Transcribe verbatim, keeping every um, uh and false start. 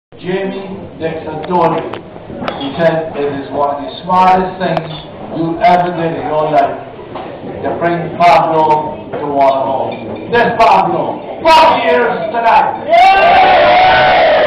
Jamie Dixon told me, he said it is one of the smartest things you ever did in your life to bring Pablo to Waterhall. There's Pablo, forty years tonight.